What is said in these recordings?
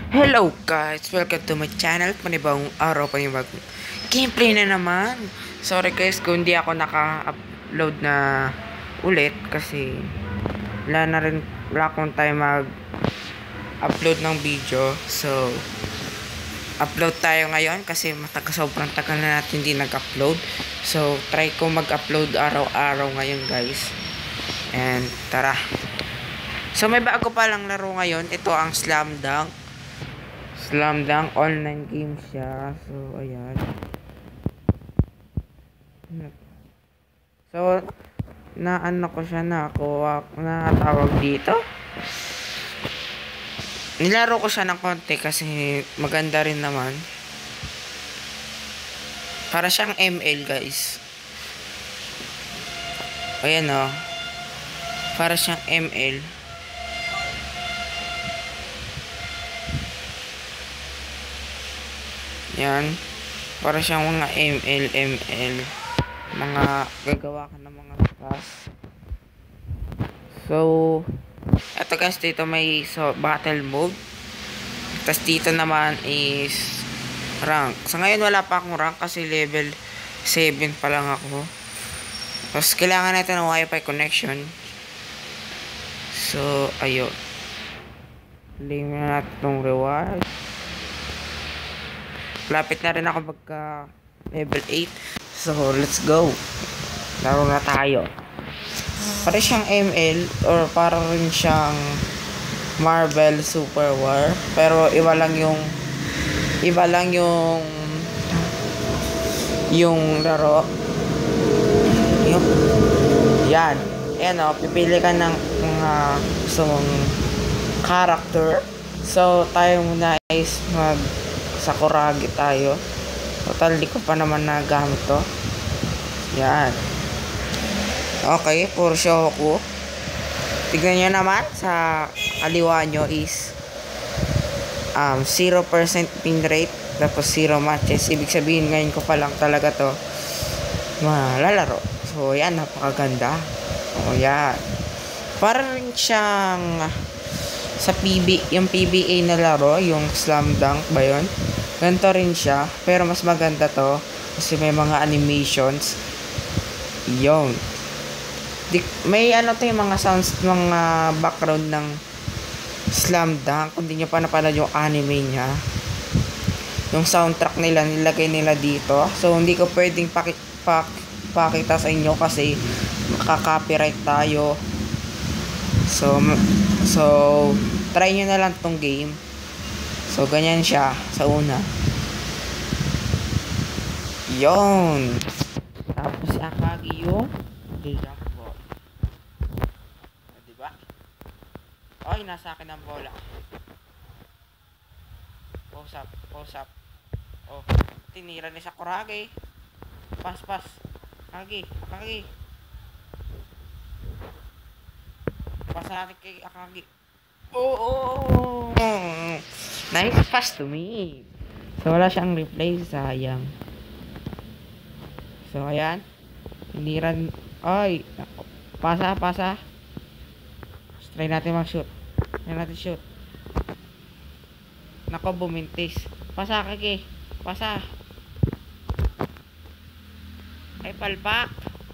Hello guys! Welcome to my channel. Panibagong araw, panibagong gameplay na naman. Sorry guys kung hindi ako naka-upload na ulit kasi wala akong time mag-upload ng video. So, upload tayo ngayon kasi sobrang tagal na natin hindi nag-upload. So, try ko mag-upload araw-araw ngayon guys. And tara. So, may bago pa lang laro ngayon. Ito ang Slam Dunk online game siya. So, ayan. So, naano ko siya tawag dito. Nilaro ko siya ng konti kasi maganda rin naman. Para siyang ML, guys. Ayan o. Para siyang ML. Yan. Para siyang mga ML. Mga gagawa ka ng mga task. So, eto guys, dito may battle mode. Tapos dito naman is rank. Sa ngayon wala pa akong rank kasi level 7 pa lang ako. Tapos kailangan natin ng wifi connection. So, ayun. Claim na natin itong reward. Lapit na rin ako pagka level 8. So, let's go. Laro na tayo. Para siyang ML or para rin siyang Marvel Super War. Pero iba lang yung laro. Yan. Ayan o, pipili ka ng mga gusto mong character. So, tayo muna is Sakuragi tayo. Total, di ko pa naman nagamit to. Yan. Okay, for show ko. Tignan nyo naman sa kaliwa nyo is 0% pin rate. Tapos 0 matches. Ibig sabihin ngayon ko pa lang talaga to malalaro. So, yan. Napakaganda. O, yan. Para rin siyang sa yung PBA na laro, yung Slam Dunk ba yun? Ganito rin siya, pero mas maganda to kasi may mga animations. Yun. May to yung mga sounds, mga background ng Slam Dunk. Kung di nyo pa napanood yung anime nya, yung soundtrack nila, nilagay nila dito. So, hindi ko pwedeng pakita sa inyo kasi makaka-copyright tayo. So, try nyo na lang tong game. So, ganyan siya sa una. Yon. Tapos si Akagi yung jump ball. Diba? Oy, nasa akin ang bola. Pause up. Oh, tinira ni Sakuragi. Pas. Akagi. Pasa natin kay Akagi. Oh! Nice pass to me. So, wala siyang replay. Sayang. So, ayan. Hiniran. Ay! Pasa. Try natin mag-shoot. Shoot. Nako, bumintis. Pasa, Akagi. Pasa. Ay, palpak.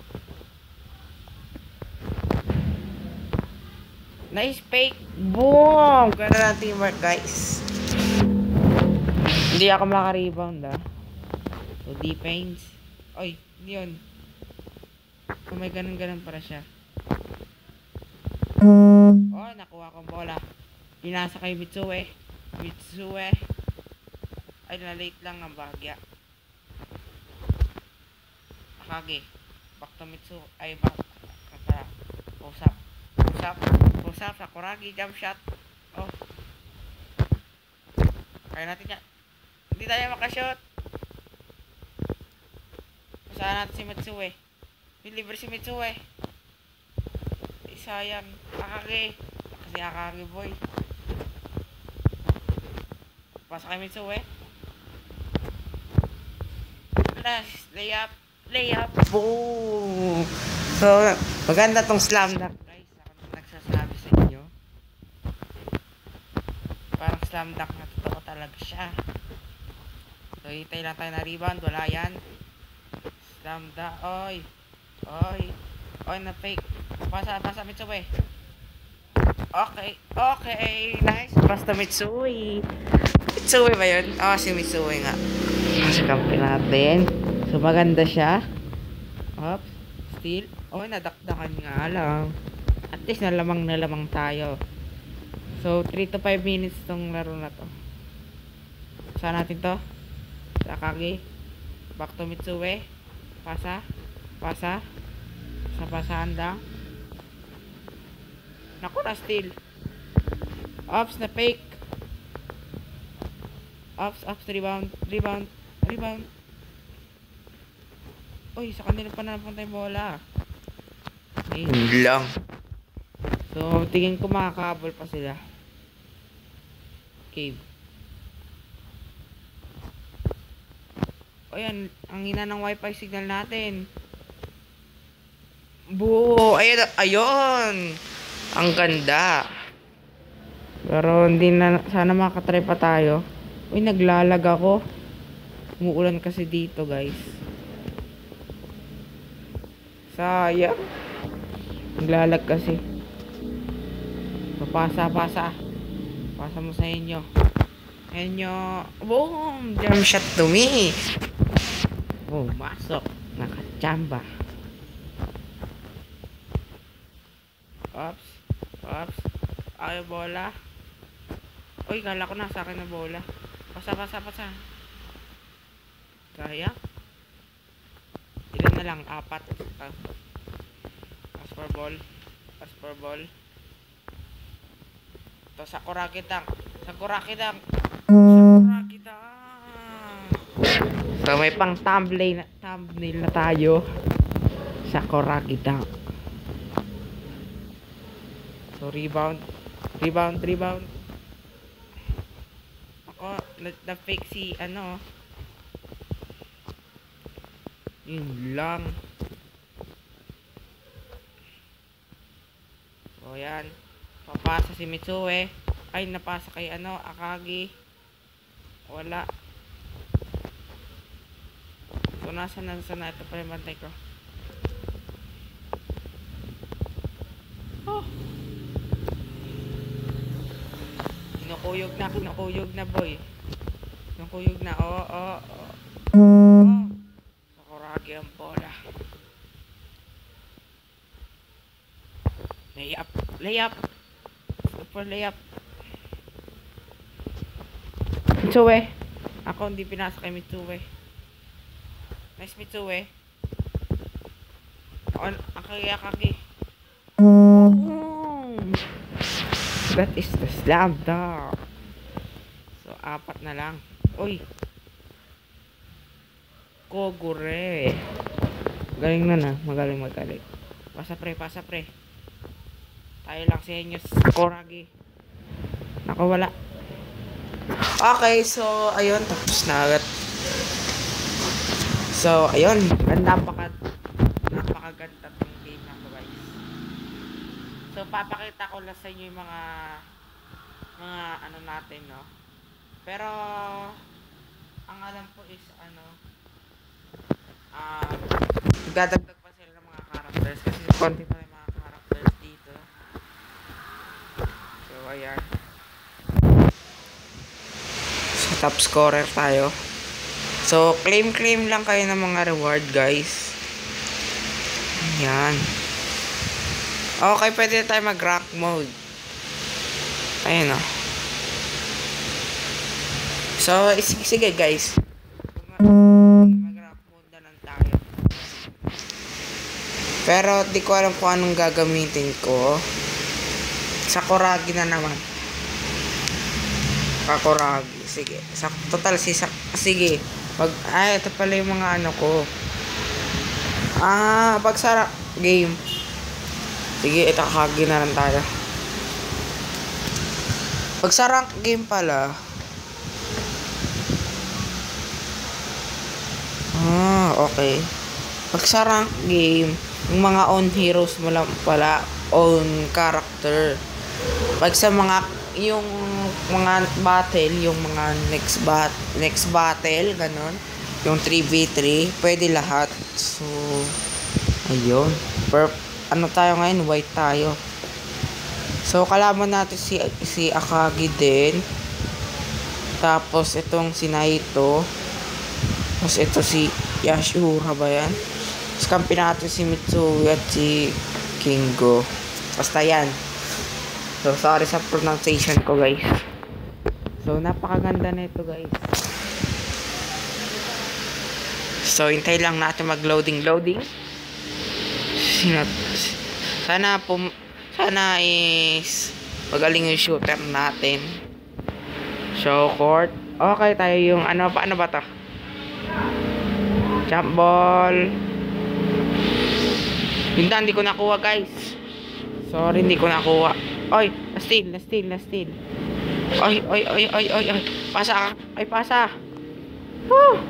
Nice fake. Boom! Ganda ng teamwork, guys. Hindi ako maka-rebound, So, defense. Oy, hindi yun. Kung may ganun para siya. Oh, nakuha kong bola. Pinasa kay Mitsue. Ay, na-late lang ang bahagya. Akagi. Back to Mitsue. Ay, back. Push up, Sakuragi, jump shot. Oh. Kaya natin yan. Hindi tayo makashoot. Pasahan natin si Mitsue. Deliver si Mitsue. Sayang. Akagi. Kasi Akagi boy. Pasa kay Mitsue. Last. Layup. Boom. So, maganda tong Slam Dunk. Guys, ako nagsasabi sa inyo. Parang Slam Dunk na totoo. talaga siya. So, hintay lang tayo na rebound. Wala yan. Slam da. Oy. Oy. Oy, na-fake. Pasa, Mitsui. Okay. Nice. Basta Mitsui. Mitsui ba yun? Si Mitsui nga. Sa kampi natin. So, maganda siya. Oops. Steal. Nadakdakan nga lang. At least nalamang tayo. So, 3 to 5 minutes tong laro na to. Saan natin to? Akagi. Back to Mitsui. Pasa. Sa pasahan lang. Naku, na steal. Ops, na fake. Ops, rebound. Uy, sa kanila pa napunta yung bola. Ayun lang. So, tingin ko makakabol pa sila. Cave. O yan, ang hina ng wifi signal natin. Buo! Ayun! Ang ganda. Pero hindi na, sana makatry pa tayo. Uy, naglalag ako. Umuulan kasi dito, guys. Sayang. Naglalag kasi. Pasa. Pasa mo sa inyo. Boom! Jump shot to me. Oh, masok. Nakachamba. Ops. Ay, bola. Uy, kala ko nasa akin na bola. Pasa. Kaya? Ilan na lang? 4. Pass for ball. Ito, Sakuragi dunk. So, may pang thumbnail na tayo. Sakuragi dunk. So, rebound. Ako, na-fake si, yun lang. So, yan. Papasa si Mitsui. Ay, napasa kay, Akagi. Wala. So, nasa na. Ito pa yung bantay ko. Kinukuyog na boy. Sakuragi ang bola. Layup. Super layup. Mitsui. Ako hindi pinasa kay Mitsui. Nice Mitsui. Akagi. That is the slam dunk. So, 4 na lang. Uy. Kogure. Galing na. Magaling. Pasa pre. Tayo lang sa inyo. Sakuragi. Naku, wala. Okay, so, ayun. Tapos na agad. So, ayun. Napakaganda tong game na to, guys. So, papakita ko lang sa inyo yung mga natin, no? Pero, ang alam ko is, dadagdag pa sila ng mga characters kasi konti pa yung mga characters dito. So, ayan. So, top scorer tayo. So, claim lang kayo ng mga reward, guys. Ayan. Okay, pwede tayo mag-rank mode. Ayan, o. So, sige, guys. Mag-rank mode na lang tayo. Pero, di ko alam kung anong gagamitin ko. Sakuragi na naman. Sakuragi. Sige. Sige. Ito pala yung mga ko. Pagsara game. Sige, ito kakagi na lang tayo. Pagsara game pala. Okay. Pagsara game, yung mga own heroes mo lang pala, own character. Pag sa mga yung mga battle, yung mga next battle, ganon. Yung 3v3, pwede lahat. So, ayun. Ano tayo ngayon? White tayo. So, kalaban natin si Akagi din. Tapos, itong si Naito. Tapos, ito si Yashura ba yan? Tapos, kampi natin si Mitsui at si Kingo. Basta yan. So, sorry sa pronunciation ko, guys. So, napakaganda na ito, guys. So, hintay lang natin mag-loading. Sana is magaling yung shooter natin. So, court. Okay, tayo yung paano ba to? Jump ball. Hindi ko nakuha, guys. Sorry, hindi ko nakuha. Oy, na-steal. Oy. Pasa. Woo!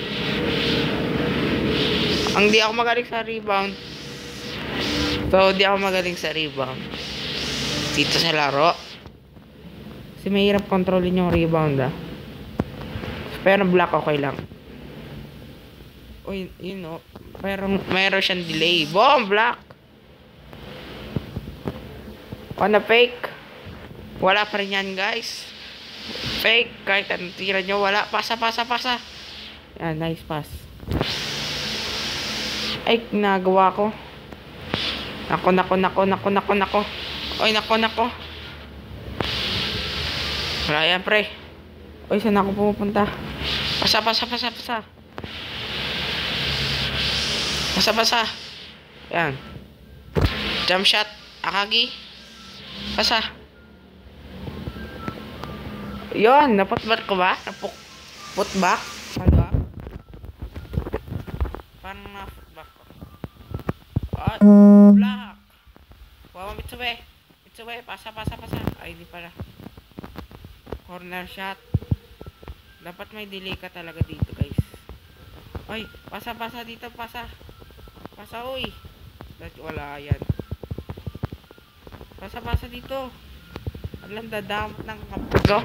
Ang di ako magaling sa rebound. So, di ako magaling sa rebound dito sa laro. Kasi mahirap kontrolin yung rebound, Pero block okay lang. Uy, mayroon siyang delay. Boom! Block! On a fake. Wala pa rin yan, guys. Fake. Kahit anong tira nyo, wala. Pasa. Yan, nice pass. Ay, nagawa ko. Nako. Oy, nako. Wala yan, pre. Oy, saan ako pumupunta? Pasa. Pasa. Yan. Jump shot. Akagi. Pasa. Yun, naputback ko ba? Putback? Paano na-putback ko? Black. Wow, Mitsue. Pasa. Ay, di pala. Corner shot. Dapat may delay ka talaga dito, guys. Ay, pasa dito, pasa, uy. Wala yan. Pasa dito. Alam, dadamot ng kapag.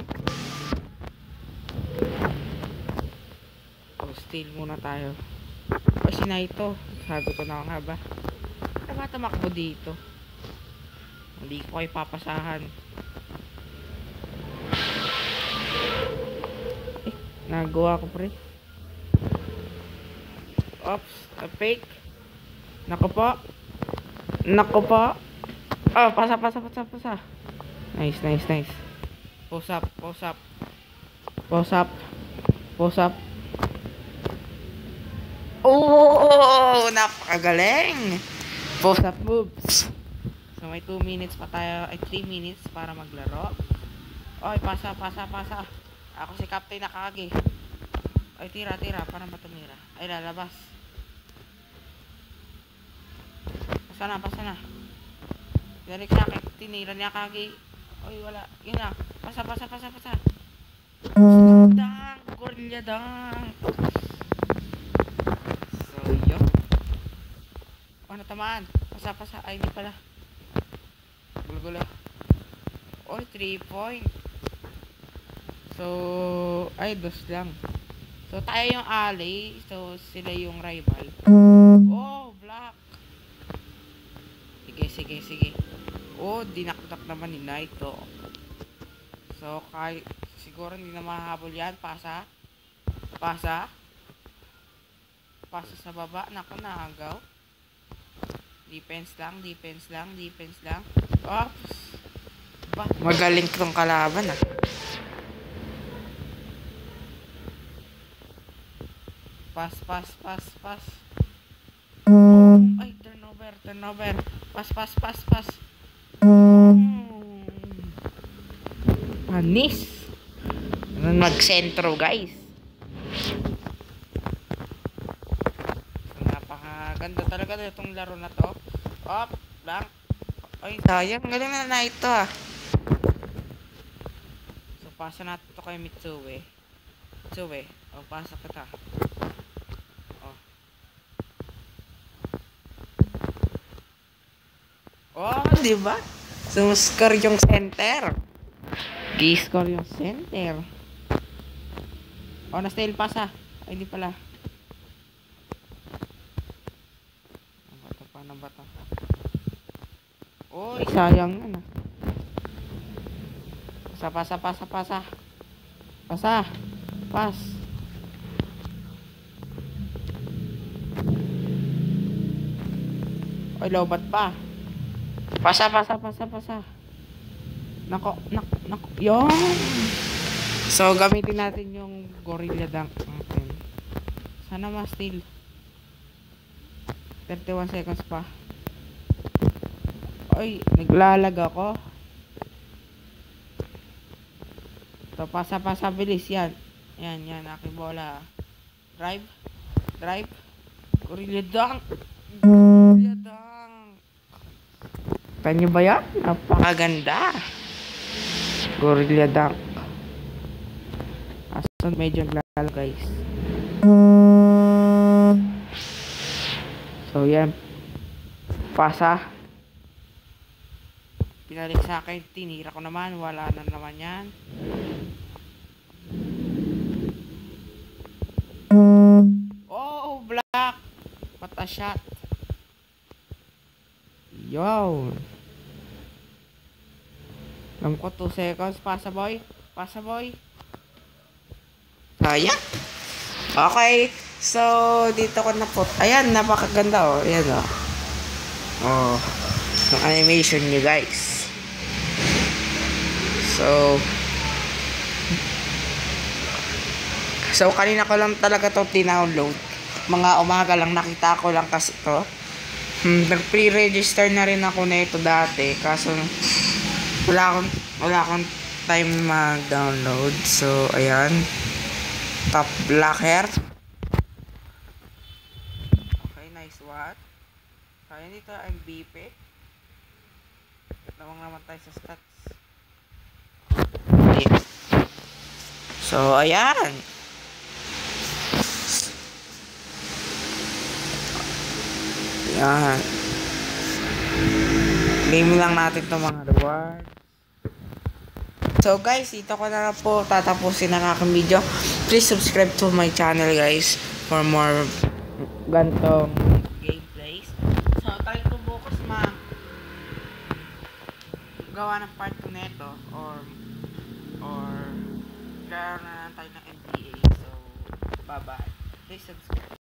Steal muna tayo. O, si Naito. Sabi ko na nga ba. Tumatakbo dito. Hindi ko kayo papasahan. Nagawa ko, pre. Oops, a fake. Nako po. Oh, pasa. Nice. Post up. Oh, napakagaling. Post up moves. So, may 2 minutes pa tayo. Ay, 3 minutes para maglaro. Oy, pasa. Ako si Captain Akagi. Ay, tira. Para matumira. Ay, lalabas. Pasa na. Direct sa akin. Tinira ni Akagi. Ay, wala. Yun na. Pasa. Dang. Gorilla dang. So, yun. Natamaan. Pasa. Ay, hindi pala. Gulo. Oy, 3 point. So, ay, dos lang. So, tayo yung ally. So, sila yung rival. Oh, black. Sige. Oh, dinakdak naman ni Naito. So, siguro hindi na mahahabol yan. Pasa sa baba. Naku, naagaw. Defense lang. Oops. Magaling tong kalaban, Pass. Ay, turnover. Pass. Panis. Mag-sentro, guys. Napakaganda talaga itong laro na to. Blank. Ay, sayang. Galing na ito, So, pasa natin ito kay Mitsue. Pasa kita. Diba? Sumuskar yung center. Key-score yung center. Oh, na-steal pass ah. Ay, hindi pala. Nabata. Oy, sayang yan ah. Pasa. Pas. Oy, lobat pa. Pasa. Nako. Yon. So, gamitin natin yung Gorilla Dunk natin. Sana ma-steal. 31 seconds pa. Oy, naglalag ako. So, pasa, bilis yan. Yan, aking bola. Drive. Gorilla Dunk. Tanyo ba yan? Napakaganda. Gorilla Dunk. Asan medyo naglalo guys. So yan. Pasa. Pinalik sa akin. Tinira ko naman. Wala na naman yan. Oh, black. What a shot. Yo. Alam ko 2 seconds. Pasa boy. Ayan. Okay. So, dito ko na po. Ayan, napakaganda oh. Ayan oh. Oh. Yung animation nyo guys. So, kanina ko lang talaga to tinownload. Mga umaga lang nakita ko lang kasi to. Nag-pre-register na rin ako na ito dati. Kaso, wala akong time mag-download. So, ayan. Top black hair. Okay, nice one. Kaya dito ang BP. Nawang naman tayo sa stats. Okay. So, ayan. Ayan. Claim lang natin itong mga reward. So guys, dito ko na po tatapusin ang aking video. Please subscribe to my channel guys for more gantong gameplays. So try ko bukas gawa ng part 2 neto or kaya na tayo ng MTA. So bye bye. Please subscribe.